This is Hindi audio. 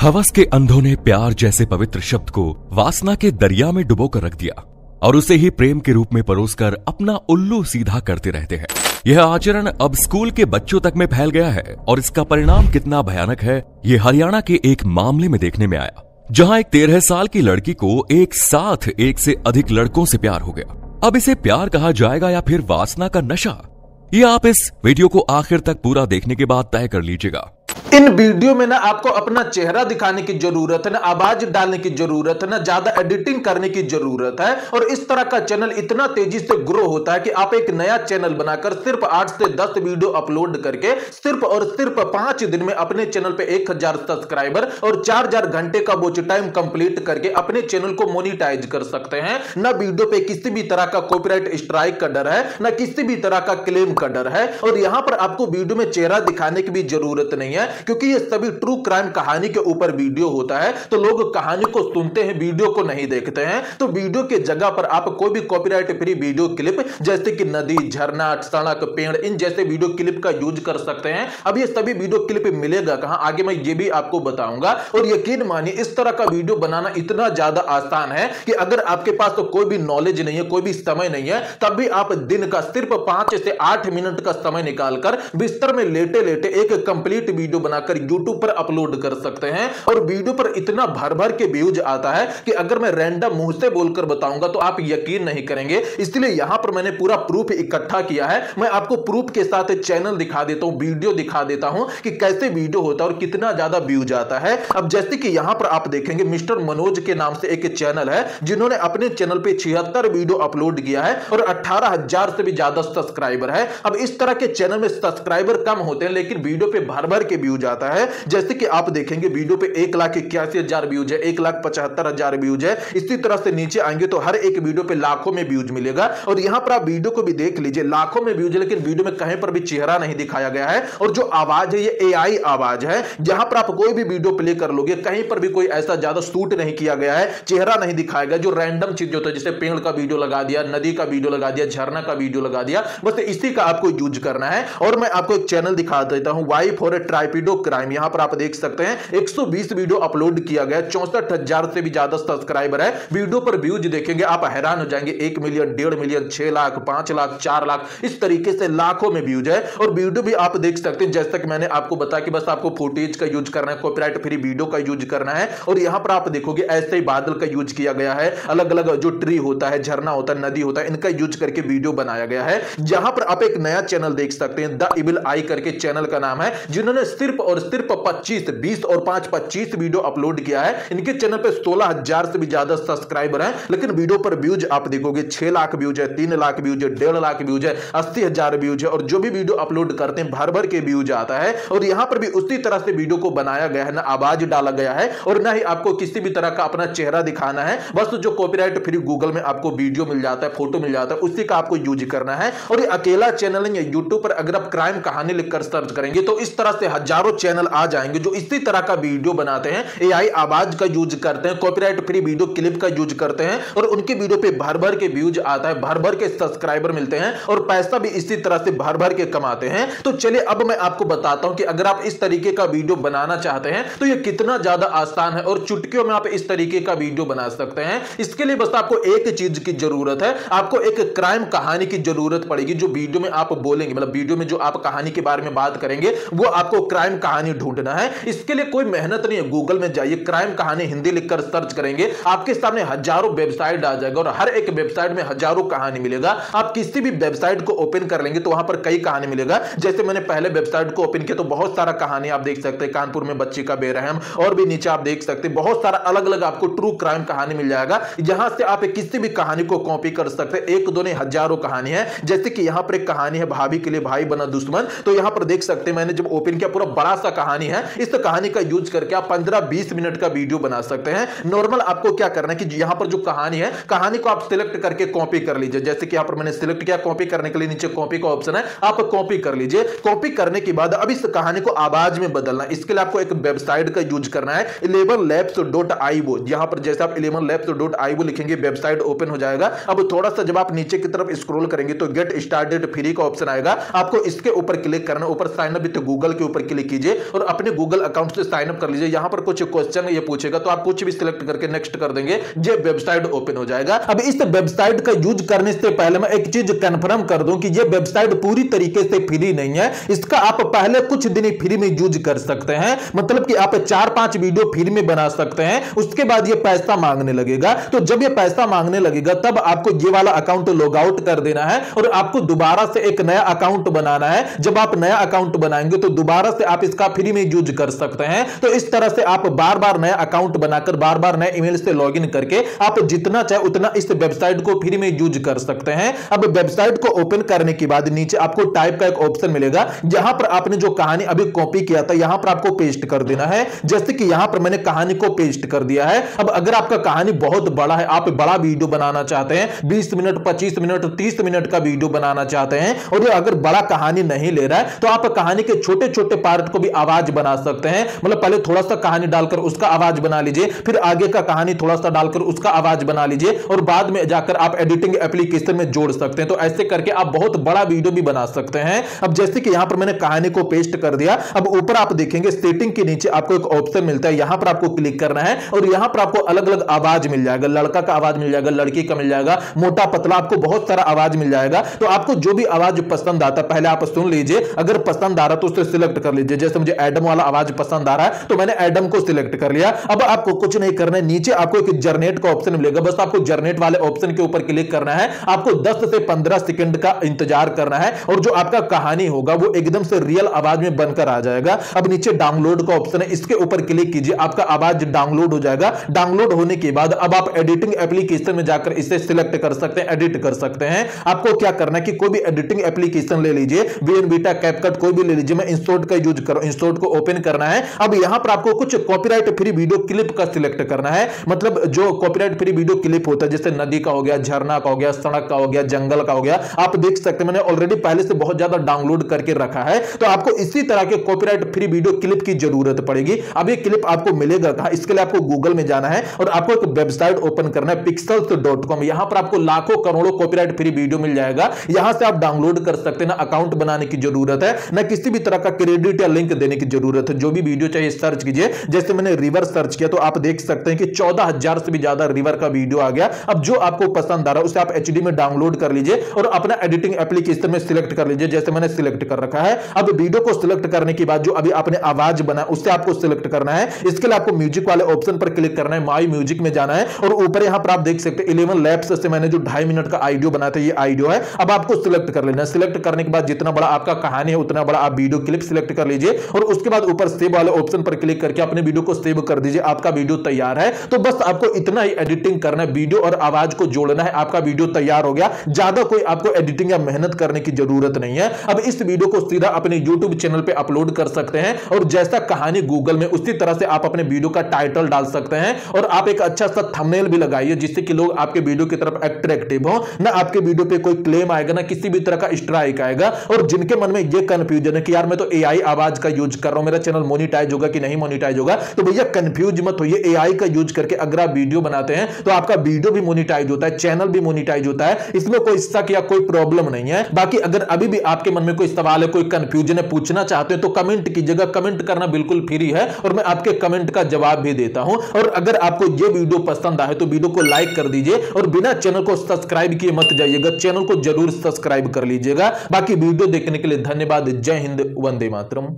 हवस के अंधों ने प्यार जैसे पवित्र शब्द को वासना के दरिया में डुबोकर रख दिया और उसे ही प्रेम के रूप में परोसकर अपना उल्लू सीधा करते रहते हैं। यह आचरण अब स्कूल के बच्चों तक में फैल गया है और इसका परिणाम कितना भयानक है, ये हरियाणा के एक मामले में देखने में आया, जहां एक 13 साल की लड़की को एक साथ एक से अधिक लड़कों से प्यार हो गया। अब इसे प्यार कहा जाएगा या फिर वासना का नशा, ये आप इस वीडियो को आखिर तक पूरा देखने के बाद तय कर लीजिएगा। इन वीडियो में ना आपको अपना चेहरा दिखाने की जरूरत है, ना आवाज डालने की जरूरत है, ना ज्यादा एडिटिंग करने की जरूरत है। और इस तरह का चैनल इतना तेजी से ग्रो होता है कि आप एक नया चैनल बनाकर सिर्फ 8 से 10 वीडियो अपलोड करके सिर्फ और सिर्फ 5 दिन में अपने चैनल पे 1000 सब्सक्राइबर और 4000 घंटे का वॉच टाइम कंप्लीट करके अपने चैनल को मोनिटाइज कर सकते हैं। ना वीडियो पे किसी भी तरह का कॉपीराइट स्ट्राइक का डर है, ना किसी भी तरह का क्लेम का डर है। और यहां पर आपको वीडियो में चेहरा दिखाने की भी जरूरत नहीं है, क्योंकि ये सभी ट्रू क्राइम कहानी के ऊपर वीडियो होता है। तो लोग कहानी को सुनते हैं, वीडियो को नहीं देखते हैं। तो वीडियो के जगह पर आप कोई भी कॉपीराइट फ्री वीडियो क्लिप जैसे कि नदी, झरना, सड़क, पेड़, इन जैसे वीडियो क्लिप का यूज कर सकते हैं। अब ये सभी वीडियो क्लिप मिलेगा कहां, आगे मैं ये भी आपको बताऊंगा। और यकीन मानिए इस तरह का वीडियो बनाना इतना ज्यादा आसान है कि अगर आपके पास तो कोई भी नॉलेज नहीं है, कोई भी समय नहीं है, तब भी आप दिन का सिर्फ 5 से 8 मिनट का समय निकालकर बिस्तर में लेटे लेटे एक कंप्लीट वीडियो बनाकर यूट्यूब पर अपलोड कर सकते हैं। और वीडियो पर इतना भर भर के व्यूज आता है कि अगर मैं रैंडम मुंह से बोलकर बताऊंगा तो आप यकीन नहीं करेंगे। इसलिए यहां पर मैंने पूरा प्रूफ इकट्ठा किया है। मैं आपको प्रूफ के साथ चैनल दिखा देता हूं, वीडियो दिखा देता हूं कि कैसे वीडियो होता है और कितना ज्यादा व्यूज आता है। अब जैसे कि यहां पर आप देखेंगे मिस्टर मनोज के नाम से एक चैनल है, जिन्होंने अपने चैनल पे 76 वीडियो अपलोड किया है और 18000 से भी ज्यादा सब्सक्राइबर है। अब इस तरह के चैनल में सब्सक्राइबर कम होते हैं लेकिन वीडियो पे भर भर के व्यूज आता है। जैसे कि आप देखेंगे वीडियो पे 1,81,000 व्यूज है, 1,75,000 व्यूज है। इसी तरह से नीचे आएंगे तो हर एक वीडियो पे लाखों में व्यूज मिलेगा। और यहां पर आप वीडियो को भी देख लीजिए, लाखों में व्यूज है लेकिन वीडियो में कहीं पर भी चेहरा नहीं दिखाया गया है। और जो आवाज है ये AI आवाज है। जहां पर आप कोई भी वीडियो प्ले कर लोगे कहीं पर भी कोई ऐसा ज्यादा शूट नहीं किया गया है, चेहरा नहीं दिखाया गया। जो रैंडम चीज होता है जैसे पेड़ का वीडियो लगा दिया, नदी का वीडियो लगा दिया, झरना का वीडियो लगा दिया, बस इसी का आपको यूज करना है। और मैं आपको एक चैनल दिखा देता हूं, वाई फॉर ए ट्राइपिडो क्राइम। यहां पर आप देख सकते हैं 120 वीडियो अपलोड किया गया, 64,000 से भी ज्यादा सब्सक्राइबर है। वीडियो पर व्यूज देखेंगे आप हैरान हो जाएंगे, 1 मिलियन, 1.5 मिलियन, 6 लाख, 5 लाख, 4 लाख, इस तरीके से लाखों में व्यूज है। और वीडियो भी आप देख सकते हैं जैसा कि मैंने आपको बताया कि बस आपको फुटेज का यूज करना है, कॉपीराइट फ्री वीडियो का यूज करना है। और यहां पर आप देखोगे ऐसे ही बादल का यूज किया गया है, अलग अलग जो ट्री होता है, झरना होता है, नदी होता है, इनका यूज करके वीडियो बनाया गया है। जहां पर आप एक नया चैनल देख सकते हैं, द इविल आई करके चैनल का नाम है, जिन्होंने सिर्फ और सिर्फ 20 और 25 वीडियो अपलोड किया है। इनके चैनल पे 16,000 से भी ज्यादा सब्सक्राइबर हैं, लेकिन वीडियो पर व्यूज आप देखोगे 6 लाख व्यूज है, 3 लाख व्यूज है, 1.5 लाख व्यूज है, 80,000 व्यूज है। और जो भी वीडियो अपलोड करते हैं भर भर के व्यूज आता है। और यहां पर भी उसी तरह से वीडियो को बनाया गया है, ना आवाज डाला गया है और ना ही आपको किसी भी तरह का अपना चेहरा दिखाना है। बस जो कॉपीराइट फ्री गूगल में आपको वीडियो मिल जाता है, फोटो मिल जाता है, उसी का आपको यूज करना है। और ये अकेला चैनल नहीं है, यूट्यूब पर अगर आप क्राइम कहानी लिखकर सर्च करेंगे तो इस तरह से हजारों चैनल आ जाएंगे जो इसी तरह का वीडियो बनाते हैं, AI आवाज का यूज करते हैं, कॉपीराइट फ्री वीडियो क्लिप का यूज करते हैं। और उनके वीडियो पे भर भर के व्यूज आता है, भर भर के सब्सक्राइबर मिलते हैं और पैसा भी इसी तरह से भर भर के कमाते हैं। तो चलिए अब मैं आपको बताता हूं कि अगर आप इस तरीके का वीडियो बनाना चाहते हैं तो यह कितना ज्यादा आसान है और चुटकियों में आप इस तरीके का वीडियो बना सकते हैं। इसके लिए बस आपको एक चीज की जरूरत है, आपको एक क्राइम कहानी की जरूरत पड़ेगी। जो वीडियो में आप बोलेंगे, मतलब वीडियो में जो आप कहानी के बारे में बात करेंगे वो आपको क्राइम कहानी ढूंढना है। इसके लिए कोई मेहनत नहीं है, गूगल में जाइए, क्राइम कहानी हिंदी लिखकर सर्च करेंगे, आपके सामने हजारों वेबसाइट आ जाएगा और हर एक वेबसाइट में हजारों कहानी मिलेगा। आप किसी भी वेबसाइट को ओपन कर लेंगे तो वहां पर कई कहानी मिलेगा। जैसे मैंने पहले वेबसाइट को ओपन किया तो बहुत सारा कहानी आप देख सकते हैं, कानपुर में बच्ची का बेरहम, और भी नीचे आप देख सकते हैं बहुत सारा अलग अलग आपको ट्रू क्राइम कहानी मिल जाएगा। जहां से आप किसी भी कहानी को कॉपी कर सकते हैं, एक दो नहीं हजारों कहानी है। जैसे कि यहां पर एक कहानी है, भाभी के लिए भाई बना दुश्मन। तो यहां पर देख सकते हैं मैंने जब ओपन किया पूरा बड़ा सा कहानी है। इस कहानी का यूज करके आप 15-20 मिनट का वीडियो बना सकते हैं। नॉर्मल आपको क्या करना है कि यहां पर जो कहानी है, कहानी को आप सिलेक्ट करके कॉपी कर लीजिए। जैसे कि यहां पर मैंने सिलेक्ट किया, कॉपी करने के लिए नीचे कॉपी का ऑप्शन है, आप कॉपी कर लीजिए। कॉपी करने के बाद अब इस कहानी को आवाज में बदलना, इसके लिए आपको एक वेबसाइट का यूज करना है, 11labs.io। यहां पर जैसे आप 11labs.io लिखेंगे वेबसाइट ओपन हो जाएगा। अब थोड़ा सा जब आप नीचे की तरफ स्क्रॉल करेंगे तो गेट स्टार्टेड फ्री का ऑप्शन आएगा, आपको इसके ऊपर क्लिक करना, ऊपर साइन अप विद गूगल के ऊपर क्लिक क्लिक कीजिए और अपने गूगल अकाउंट से साइन अप कर लीजिए। यहां पर कुछ क्वेश्चन ये पूछेगा तो आप कुछ भी सिलेक्ट करके नेक्स्ट कर देंगे, ये वेबसाइट ओपन हो जाएगा। अब इस वेबसाइट का यूज करने से पहले मैं एक चीज कंफर्म कर दूं कि ये वेबसाइट पूरी तरीके से फ्री नहीं है। इसका आप पहले कुछ दिन फ्री में यूज कर सकते हैं, मतलब कि आप 4-5 वीडियो फ्री में बना सकते हैं, उसके बाद ये पैसा मांगने लगेगा। तो जब ये पैसा मांगने लगेगा तब आपको ये वाला अकाउंट लॉग आउट कर देना है और आपको दोबारा से एक नया अकाउंट बनाना है। जब आप नया अकाउंट बनाएंगे तो दोबारा से आप इसका फ्री में यूज कर सकते हैं। तो इस तरह से आप बार बार नया अकाउंट बनाकर बार बार नए ईमेल से लॉगिन करके आप जितना चाहे उतना इस वेबसाइट को फ्री में यूज कर सकते हैं। अब वेबसाइट को ओपन करने के बाद नीचे आपको टाइप का एक ऑप्शन मिलेगा, जहां पर आपने जो कहानी अभी कॉपी किया था यहां पर आपको पेस्ट कर देना है। जैसे कि यहां पर मैंने कहानी को पेस्ट कर दिया है। अब अगर आपका कहानी बहुत बड़ा है, आप बड़ा वीडियो बनाना चाहते हैं, 20 मिनट 25 मिनट 30 मिनट का वीडियो बनाना चाहते हैं और ये अगर बड़ा कहानी नहीं ले रहा है तो आप कहानी के छोटे छोटे पार्ट को भी आवाज बना सकते हैं। मतलब पहले थोड़ा सा कहानी डालकर उसका आवाज बना लीजिए, फिर आगे का कहानी थोड़ा सा डालकर उसका आवाज बना लीजिए और बाद में जाकर आप एडिटिंग एप्लीकेशन में जोड़ सकते हैं। तो ऐसे करके आप बहुत बड़ा वीडियो भी बना सकते हैं। अब जैसे कि यहां पर मैंने कहानी को पेस्ट कर दिया। अब ऊपर आप देखेंगे सेटिंग के नीचे आपको एक ऑप्शन मिलता है, यहां पर आपको क्लिक करना है और यहां पर आपको अलग अलग आवाज मिल जाएगा। लड़का का आवाज मिल जाएगा, लड़की का मिल जाएगा, मोटा पतला, आपको बहुत सारा आवाज मिल जाएगा। तो आपको जो भी आवाज पसंद आता है पहले आप सुन लीजिए, अगर पसंद आ रहा तो उसे सिलेक्ट कर लीजिए। जैसे मुझे एडम वाला आवाज पसंद आ रहा है तो मैंने एडम को सिलेक्ट कर लिया। अब आपको कुछ नहीं करना है, नीचे आपको एक जनरेट का ऑप्शन मिलेगा, बस आपको जनरेट वाले ऑप्शन के ऊपर क्लिक करना है। आपको 10 से 15 सेकंड का इंतजार करना है और जो आपका कहानी होगा वो एकदम से रियल आवाज में बनकर आ जाएगा। अब नीचे डाउनलोड का ऑप्शन है, इसके ऊपर क्लिक कीजिए, आपका आवाज डाउनलोड हो जाएगा। डाउनलोड होने के बाद अब आप एडिटिंग एप्लीकेशन में जाकर इसे सिलेक्ट कर सकते हैं, एडिट कर सकते हैं। आपको क्या करना है कि कोई भी एडिटिंग एप्लीकेशन ले लीजिए, वीएन बीटा, कैपकट, कोई भी ले लीजिए। मैं इंसर्ट का यूज कर रहा हूं, इंसर्ट को ओपन करना है। अब यहां पर आपको कुछ कॉपीराइट फ्री वीडियो क्लिप का सिलेक्ट करना है, मतलब जो कॉपीराइट फ्री वीडियो क्लिप होता है जैसे नदी का हो गया, झरना का हो गया, सड़क का हो गया, जंगल का हो गया। आप देख सकते हैं मैंने ऑलरेडी पहले से बहुत ज्यादा डाउनलोड करके रखा है। तो आपको इसी तरह के कॉपीराइट फ्री वीडियो क्लिप की जरूरत पड़ेगी। अब ये क्लिप आपको मिलेगा कहां? इसके लिए आपको गूगल में जाना है और आपको एक वेबसाइट ओपन करना है pixels.com। यहां पर आपको लाखों करोड़ों कॉपीराइट फ्री वीडियो मिल जाएगा, यहां से आप डाउनलोड कर सकते हैं। ना अकाउंट बनाने की जरूरत है, ना किसी भी तरह का क्रेडिट या लिंक देने की जरूरत है। जो भी वीडियो चाहिए सर्च कीजिए। जैसे मैंने रिवर सर्च किया तो आप देख सकते हैं कि 14,000 से भी ज्यादा रिवर का वीडियो आ गया। अब जो आपको पसंद आ रहा है उसे आप एचडी में डाउनलोड कर लीजिए और अपना एडिटिंग एप्लीकेशन में सिलेक्ट कर लीजिए, जैसे मैंने सिलेक्ट कर रखा है। अब वीडियो को सिलेक्ट करने के बाद जो अभी आपने आवाज बना उससे आपको सिलेक्ट करना है। इसके लिए आपको म्यूजिक वाले ऑप्शन पर क्लिक करना है, माई म्यूजिक में जाना है और ऊपर यहां पर आप देख सकते हैं 11 लैप्स से मैंने जो 2.5 मिनट का ऑडियो बनाया था ये ऑडियो है। अब आपको सिलेक्ट कर लेना है। सिलेक्ट करने के बाद जितना बड़ा आपका कहानी है उतना बड़ा आप वीडियो क्लिप सिलेक्ट कर लीजिए और उसके बाद ऊपर सेव वाले ऑप्शन पर क्लिक करके अपने वीडियो को सेव कर दीजिए। आपका वीडियो तैयार है। तो बस आपको इतना ही एडिटिंग करना है, वीडियो और आवाज को जोड़ना है, आपका वीडियो तैयार हो गया। ज्यादा कोई आपको एडिटिंग या मेहनत करने की जरूरत नहीं है। अब इस वीडियो को सीधा अपने YouTube चैनल पे अपलोड कर सकते हैं और जैसा कहानी गूगल में उसी तरह से आप अपने वीडियो का टाइटल डाल सकते हैं और आप एक अच्छा सा थंबनेल भी लगाइए जिससे कि लोग आपके वीडियो की तरफ अट्रैक्टिव हो। ना आपके वीडियो पे कोई क्लेम आएगा, ना किसी भी तरह का स्ट्राइक आएगा। और जिनके मन में ये कंफ्यूजन है कि यार मैं तो एआई आवाज का यूज कर रहा हूं, मेरा चैनल मोनेटाइज होगा कि नहीं मोनेटाइज होगा, तो भैया कंफ्यूज मत होइए। एआई का यूज करके अगर आप वीडियो बनाते हैं तो आपका वीडियो भी मोनेटाइज होता है, चैनल भी मोनेटाइज होता है, इसमें कोई शक या कोई प्रॉब्लम नहीं है। बाकी अगर अभी भी आपके मन में कोई सवाल है, कोई कंफ्यूजन है, पूछना चाहते हैं तो कमेंट कीजिएगा। कमेंट करना बिल्कुल फ्री है और मैं आपके कमेंट का जवाब भी देता हूं। और अगर आपको ये वीडियो पसंद आए तो वीडियो को लाइक कर दीजिए और बिना चैनल को सब्सक्राइब किए मत जाइएगा, चैनल को जरूर सब्सक्राइब कर लीजिएगा। बाकी वीडियो देखने के लिए धन्यवाद। जय हिंद, वंदे मातरम।